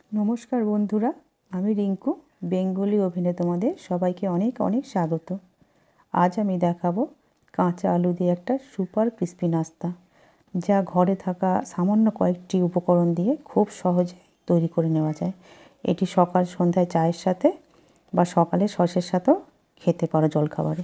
নমস্কার বন্ধুরা, আমি রিঙ্কু বেঙ্গলি ওভেনে তোমাদের সবাইকে অনেক অনেক স্বাগত। আজ আমি দেখাবো কাঁচা আলু দিয়ে একটা সুপার ক্রিস্পি নাস্তা, যা ঘরে থাকা সামান্য কয়েকটি উপকরণ দিয়ে খুব সহজে তৈরি করে নেওয়া যায়। এটি সকাল সন্ধ্যায় চায়ের সাথে বা সকালে সসের সাথেও খেতে পারো জলখাবারে।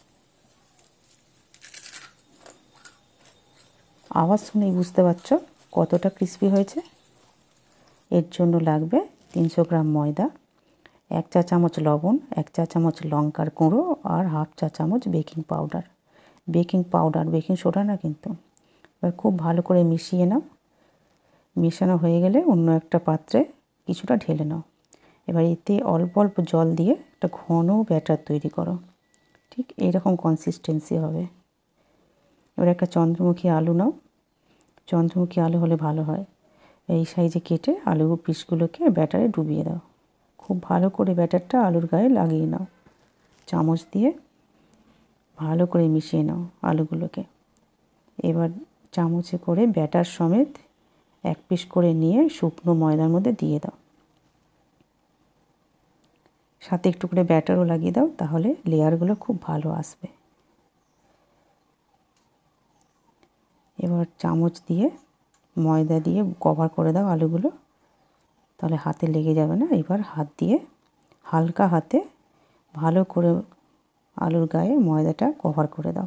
আওয়াজ শুনেই বুঝতে পারছো কতটা ক্রিস্পি হয়েছে। এর জন্য লাগবে 300 গ্রাম ময়দা, 1 চা চামচ লবণ, 1 চা চামচ লঙ্কার গুঁড়ো আর হাফ চা চামচ বেকিং পাউডার। বেকিং সোডা না কিন্তু। এবার খুব ভালো করে মিশিয়ে নাও। মেশানো হয়ে গেলে অন্য একটা পাত্রে কিছুটা ঢেলে নাও। এবার এতে অল্প অল্প জল দিয়ে একটা ঘন ব্যাটার তৈরি করো। ঠিক এইরকম কনসিস্টেন্সি হবে। এবার একটা চন্দ্রমুখী আলু নাও। চন্দ্রমুখী আলু হলে ভালো হয়। এই সাইজে কেটে আলু পিসগুলোকে ব্যাটারে ডুবিয়ে দাও। খুব ভালো করে ব্যাটারটা আলুর গায়ে লাগিয়ে নাও। চামচ দিয়ে ভালো করে মিশিয়ে নাও আলুগুলোকে। এবার চামচে করে ব্যাটার সমেত এক পিস করে নিয়ে শুকনো ময়দার মধ্যে দিয়ে দাও। সাথে একটু করে ব্যাটারও লাগিয়ে দাও, তাহলে লেয়ারগুলো খুব ভালো আসবে। এবার চামচ দিয়ে ময়দা দিয়ে কভার করে দাও আলুগুলো, তাহলে হাতে লেগে যাবে না। এবার হাত দিয়ে হালকা হাতে ভালো করে আলুর গায়ে ময়দাটা কভার করে দাও।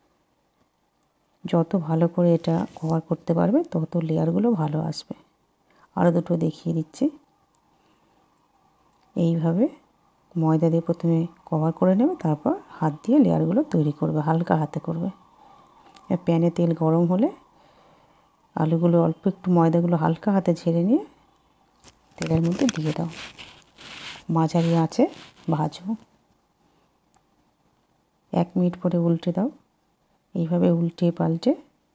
যত ভালো করে এটা কভার করতে পারবে তত লেয়ারগুলো ভালো আসবে। আরও দুটো দেখিয়ে দিচ্ছি। এইভাবে ময়দা দিয়ে প্রথমে কভার করে নেবে, তারপর হাত দিয়ে লেয়ারগুলো তৈরি করবে, হালকা হাতে করবে। প্যানে তেল গরম হলে আলুগুলো অল্প একটু ময়দাগুলো হালকা হাতে ঝেড়ে নিয়ে তেলের মধ্যে দিয়ে দাও। মাঝারি আঁচে ভাজো। 1 মিনিট পরে উল্টে দাও। এইভাবে উল্টে পাল্টে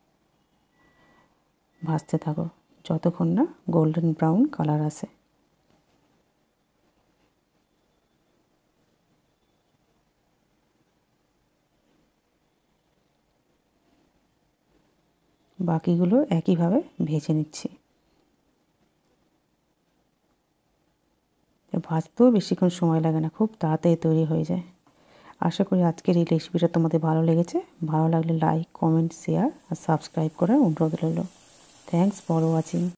ভাজতে থাকো যতক্ষণ না গোল্ডেন ব্রাউন কালার আসে। বাকিগুলো একইভাবে ভেজে নিচ্ছি। ভাজতেও বেশিক্ষণ সময় লাগে না, খুব তাড়াতাড়ি তৈরি হয়ে যায়। আশা করি আজকের এই রেসিপিটা তোমাদের ভালো লেগেছে। ভালো লাগলে লাইক, কমেন্ট, শেয়ার আর সাবস্ক্রাইব করার অনুরোধ রইল। Thanks for watching.